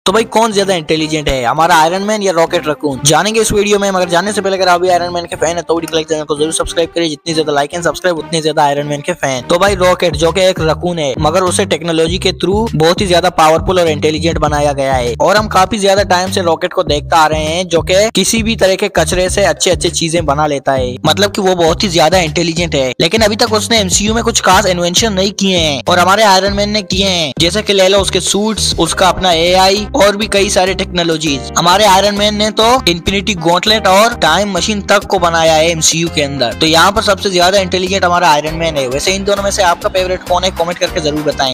तो भाई कौन ज्यादा इंटेलिजेंट है, हमारा आयरन मैन या रॉकेट रकून, जानेंगे इस वीडियो में। मगर जानने से पहले अगर आप भी आयरन मैन के फैन है तो चैनल को जरूर सब्सक्राइब करिए। जितनी ज्यादा लाइक एंड सब्सक्राइब उतनी ज्यादा आयरन मैन के फैन। तो भाई रॉकेट जो कि एक रकून है, मगर उसे टेक्नोलॉजी के थ्रू बहुत ही ज्यादा पावरफुल और इंटेलिजेंट बनाया गया है। और हम काफी ज्यादा टाइम से रॉकेट को देखता आ रहे हैं, जो कि किसी भी तरह के कचरे से अच्छे अच्छे चीजें बना लेता है। मतलब कि वो बहुत ही ज्यादा इंटेलिजेंट है, लेकिन अभी तक उसने एमसीयू में कुछ खास इन्वेंशन नहीं किए हैं और हमारे आयरन मैन ने किए हैं। जैसे कि ले लो उसके सूट्स, उसका अपना एआई और भी कई सारे टेक्नोलॉजीज। हमारे आयरन मैन ने तो इन्फिनिटी गॉन्टलेट और टाइम मशीन तक को बनाया है एमसीयू के अंदर। तो यहाँ पर सबसे ज्यादा इंटेलिजेंट हमारा आयरन मैन है। वैसे इन दोनों में से आपका फेवरेट कौन है, कमेंट करके जरूर बताएं।